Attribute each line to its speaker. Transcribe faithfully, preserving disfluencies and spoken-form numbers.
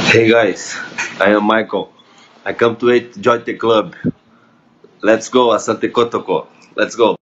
Speaker 1: Hey guys, I am Michael. I come to it, join the club. Let's go, Asante Kotoko. Let's go.